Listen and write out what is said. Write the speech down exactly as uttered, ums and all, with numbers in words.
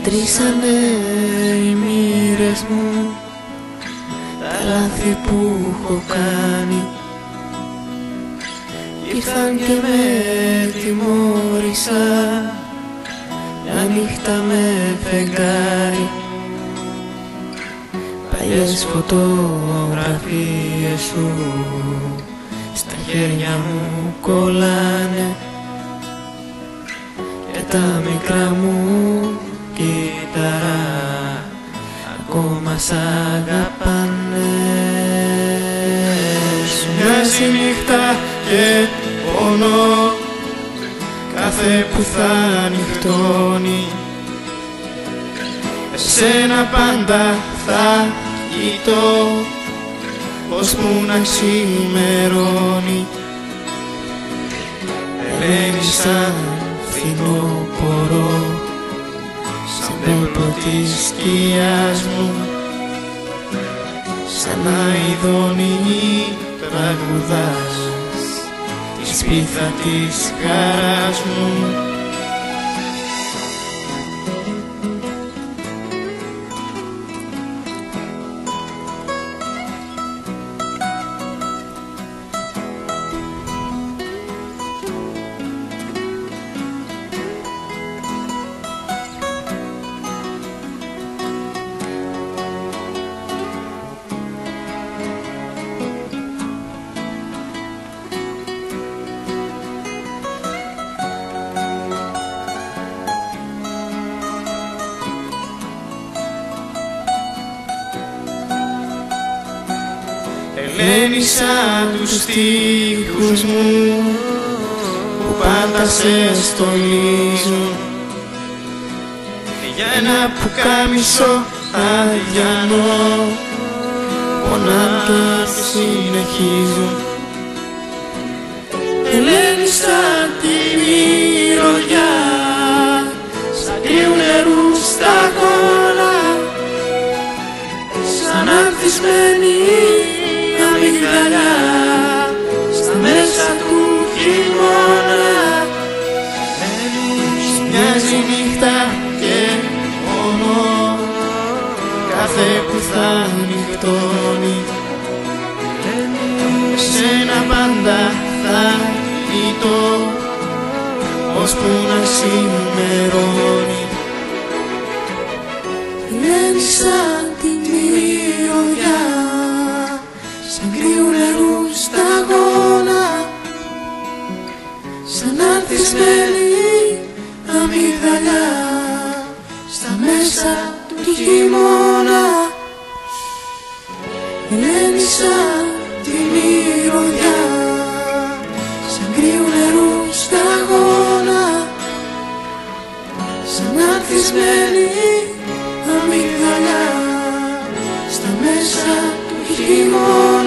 Μετρήσανε οι μοίρες μου τα λάθη που έχω κάνει, ήρθαν και με τιμώρησαν μια νύχτα με φεγγάρι. Παλιές φωτογραφίες σου στα χέρια μου κολλάνε και τα μικρά μου κύτταρα ακόμα σ' αγαπάνε. Σου μοιάζει νύχτα και πονώ κάθε που θα νυχτώνει, εσένα πάντα θα κοιτώ ώσπου να ξημερώνει. Ελένη σαν φθινόπωρο, σαν πέπλο της σκιάς μου, σαν αηδόνι τραγουδάς τη σπίθα της χαράς μου. Ελένη σαν τους στίχους μου που πάντα σε στολίζουν, για ένα πουκάμισο αδιανό πονάν και συνεχίζουν. Ελένη σαν τη μυρωδιά, σαν κρύου νερού σταγόνα, σαν ανθισμένη αμυγδαλιά στα μέσα του χειμώνα. Σου μοιάζει νύχτα και πονώ κάθε που θα νυχτώνει, εσένα πάντα θα κοιτώ ώσπου να ξημερώνει. Λένε σαν τη μυρωδιά, σαν κρύου νερού σταγόνα, σαν ανθισμένη αμυγδαλιά στα μέσα του χειμώνα. Λένε σαν τη μυρωδιά, σαν κρύου νερού σταγόνα, σαν ανθισμένη αμυγδαλιά στα μέσα του χειμώνα.